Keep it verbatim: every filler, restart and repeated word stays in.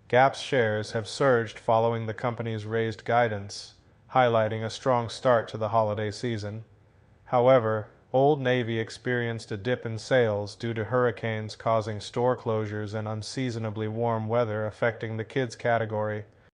Gap's shares have surged following the company's raised guidance, highlighting a strong start to the holiday season. However, Old Navy experienced a dip in sales due to hurricanes causing store closures and unseasonably warm weather affecting the kids category.